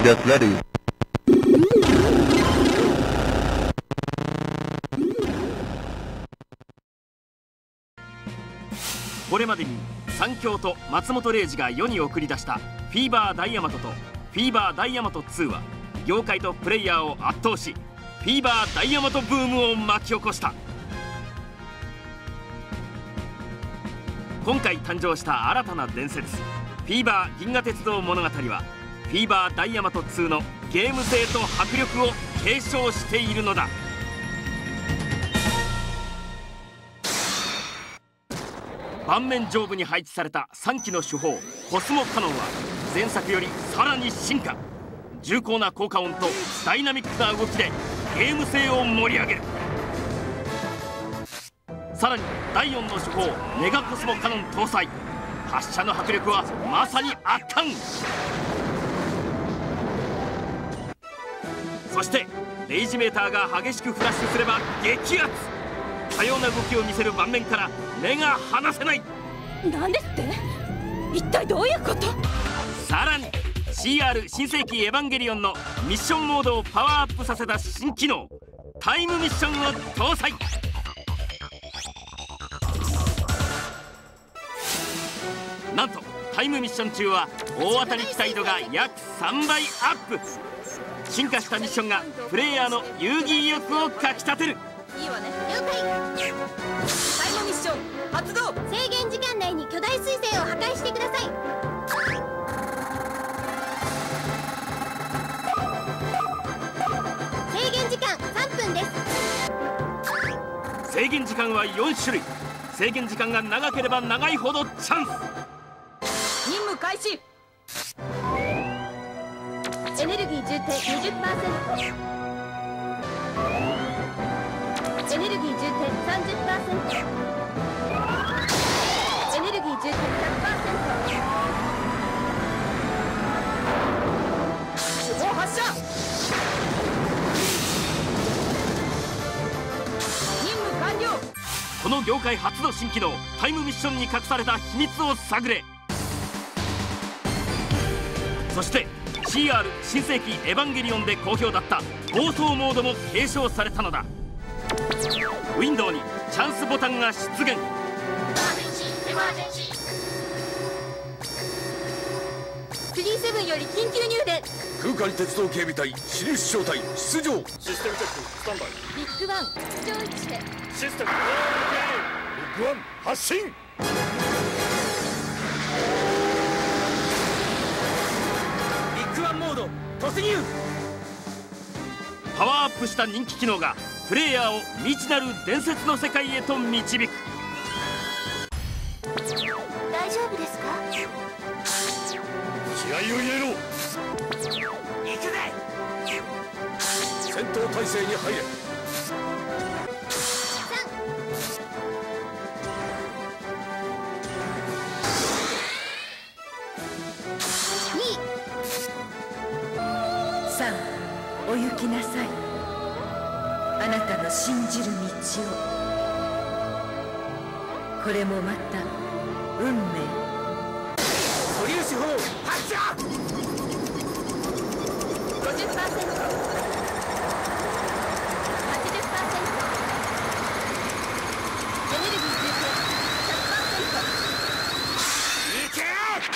Get ready. これまでに三強と松本零士が世に送り出したフィーバーダイヤマトとフィーバーダイヤマト2は業界とプレイヤーを圧倒し、フィーバーダイヤマトブームを巻き起こした。今回誕生した新たな伝説、フィーバー銀河鉄道物語はフィーバーダイヤマト2のゲーム性と迫力を継承しているのだ。盤面上部に配置された3機の主砲コスモカノンは前作よりさらに進化。重厚な効果音とダイナミックな動きでゲーム性を盛り上げる。さらに第4の主砲メガコスモカノン搭載、発射の迫力はまさに圧巻。そしてレイジメーターが激しくフラッシュすれば激アツ。多様な動きを見せる盤面から目が離せない。 なんですって？一体どういうこと？ さらに CR 新世紀エヴァンゲリオンのミッションモードをパワーアップさせた新機能タイムミッションを搭載。なんとタイムミッション中は大当たり期待度が約3倍アップ。進化したミッションがプレイヤーの遊戯意欲をかきたてる。 いいわね。了解。タイムミッション発動。制限時間内に巨大彗星を破壊してください。制限時間3分です。 制限時間は4種類。制限時間が長ければ長いほどチャンス。 任務開始。エネルギー充填 20%、 エネルギー充填 30%、 エネルギー充填 100%、 主砲発射。任務完了。 この業界初の新機能タイムミッションに隠された秘密を探れ。そして CR 新世紀エヴァンゲリオンで好評だった暴走モードも継承されたのだ。ウィンドウにチャンスボタンが出現。 37より緊急入電。 空海鉄道警備隊シリウス小隊出場。 システムチェックスタンバイ。 ビッグワン出張位置へ。 システムビッグワン発進。 ビッグワンモード突入。パワーアップした人気機能がプレイヤーを未知なる伝説の世界へと導く。 大丈夫ですか？ 気合を入れろ。 行くぜ。 戦闘態勢に入れ。 さあ、お行きなさい。あなたの信じる道を。これもまた運命。 素粒子砲発射。 50%、 80%、 エネルギー充填 100%。 行け。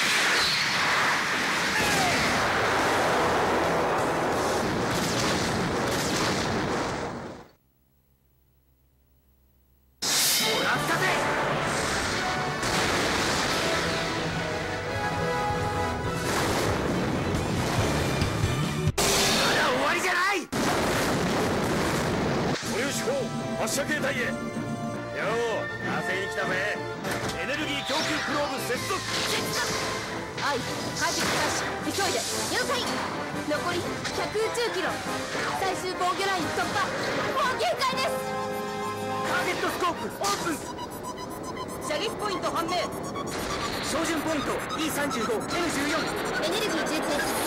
発射形態へ。よう火星に来たぜ。エネルギー供給プローブ接続。 はい、快適開始。急いで。了解。残り100宇宙キロ。最終防御ライン突破。もう限界です。 ターゲットスコープオープン。 射撃ポイント判明。 照準ポイント E35N14。 エネルギー充填 200%。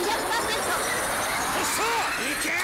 発射。行け。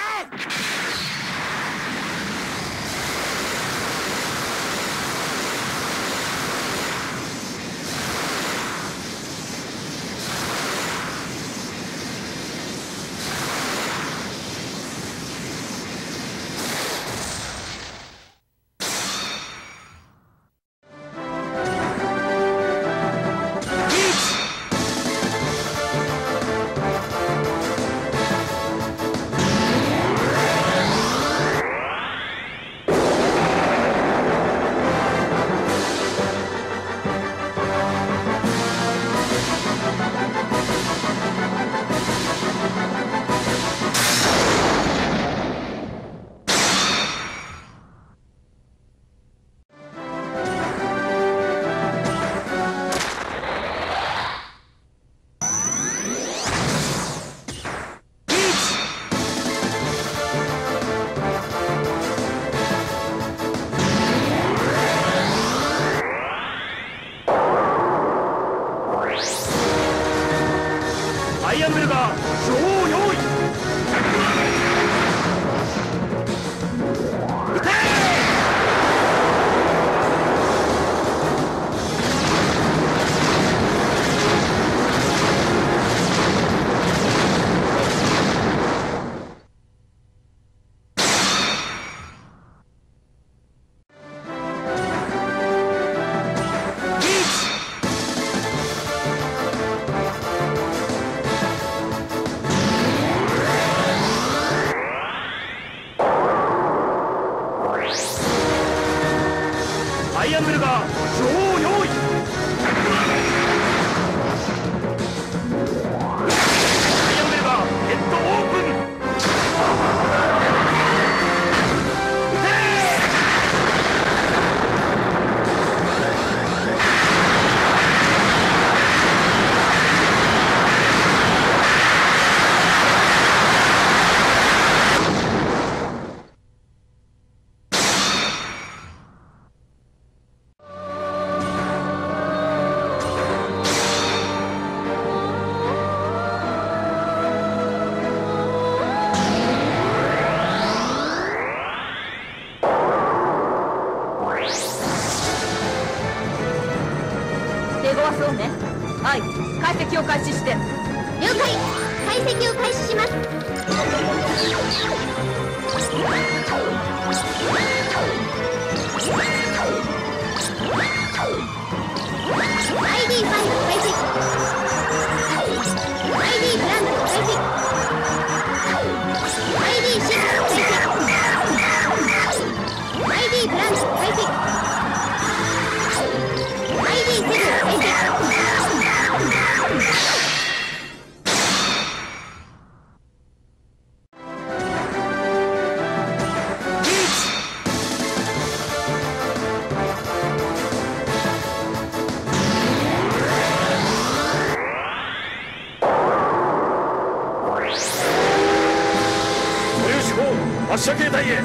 発射形態へ。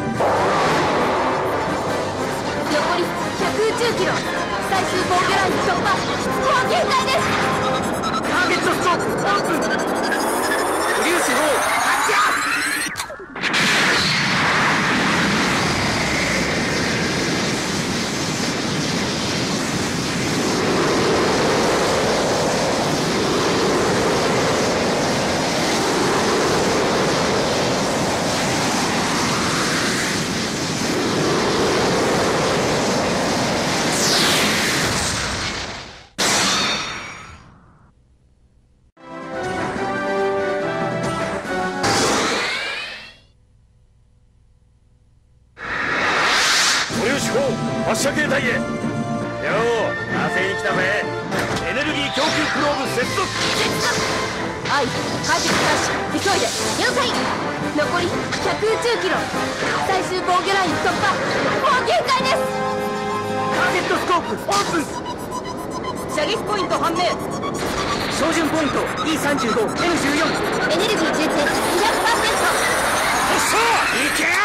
残り110キロ。最終防御ライン突破。もう限界です。 ターゲットスコープオープン。 プリウス砲発射。発射形態へ。よう、稼いに来たぜ。エネルギー供給クローブ接続。 愛快適開始。急いで。了解。残り110キロ。最終防御ライン突破。もう限界です。 ターゲットスコープオープン。 射撃ポイント判明。 照準ポイント E35N14。 エネルギー充填 200%。 発射。行け。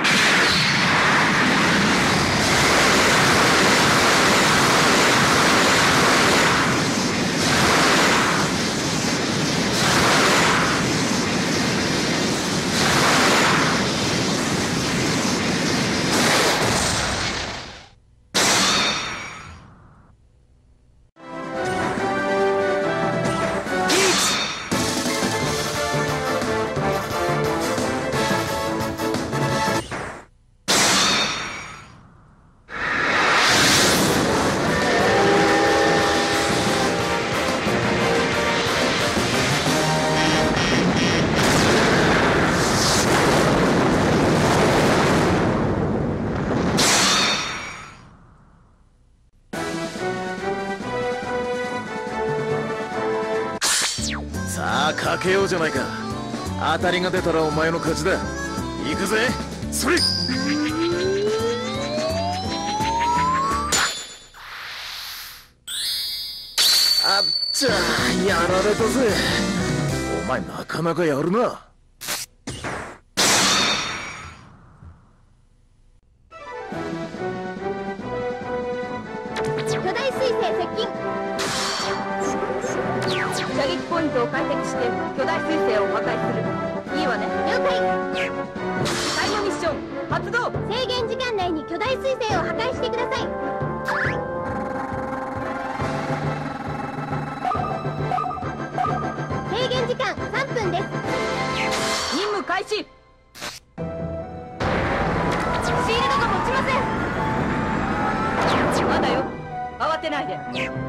さあかけようじゃないか。当たりが出たらお前の勝ちだ。行くぜ。それ。あっちゃやられたぜ。お前なかなかやるな。 巨大彗星接近。射撃ポイントを解析して巨大彗星を破壊する。いいわね。了解。最後ミッション発動。制限時間内に巨大彗星を破壊してください。制限時間3分です。任務開始。シールドが持ちません。まだよ、慌てないで。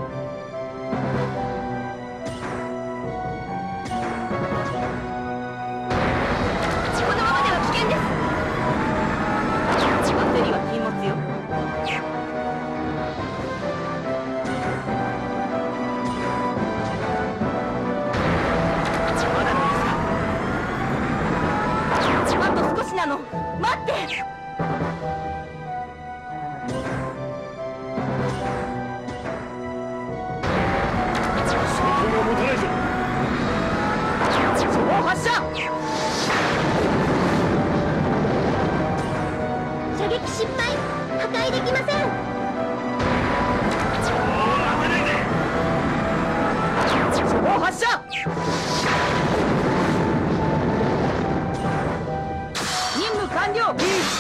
このままでは危険です。焦りは禁物よ。 まだですか。 あと少しなの。待って。 そこが持たないぞ。 発射。射撃失敗。破壊できません。 危ないね。 そこ発射。任務完了。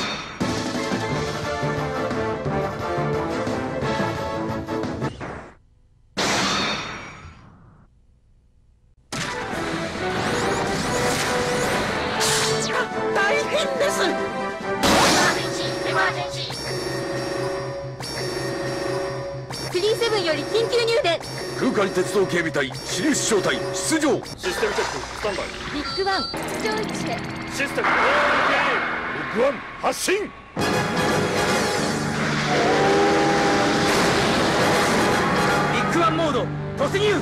大変です。37より緊急入電。 空間鉄道警備隊シリウス小隊出場。 システムチェックスタンバイ。 ビッグワン出張位置して。 システムビッグワン発進。 ビッグワンモード突入。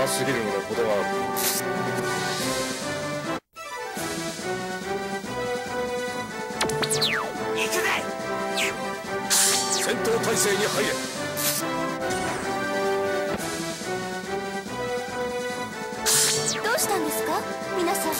怖すぎるにも程がある。行くぜ。戦闘態勢に入れ。 どうしたんですか皆さん。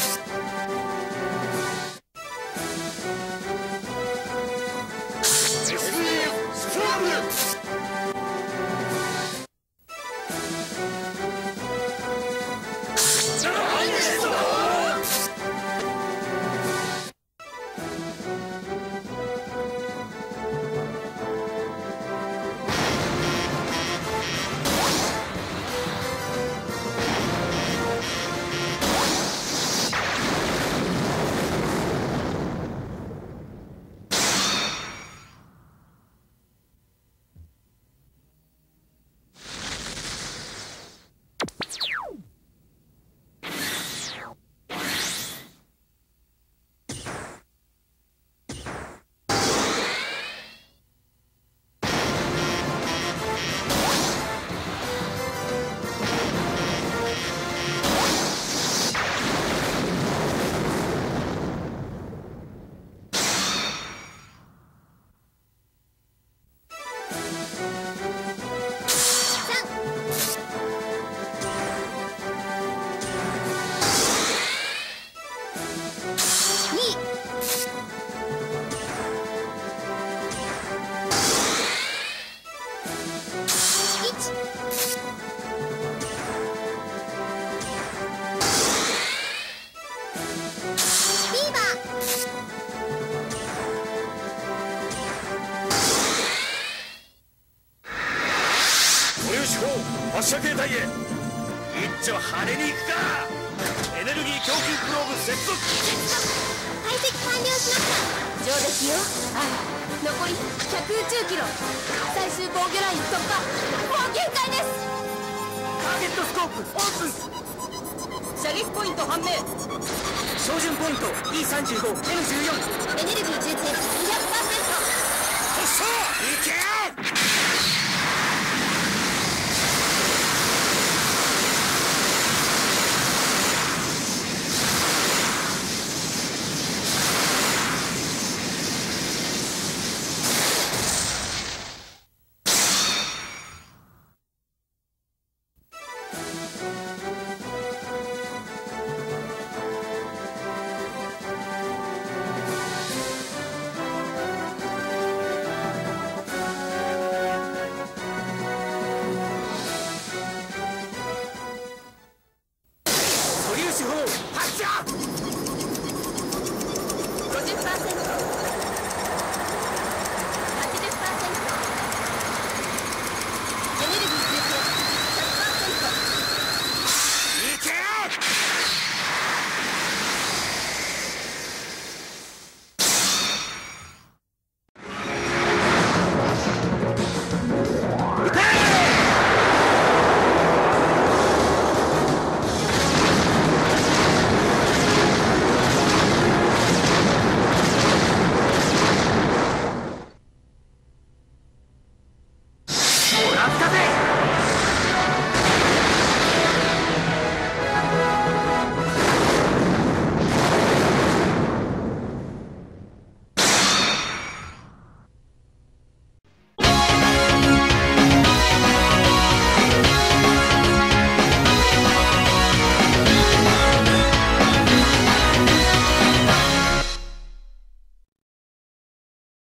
発射形態へ。一丁派手に行くか。エネルギー供給プローブ接続。 解析完了しました。上出来よ。残り100宇宙キロ。最終防御ライン突破。もう限界です。 ターゲットスコープオープン。射撃ポイント判明。照準ポイント E35N14。 エネルギー充填 200%。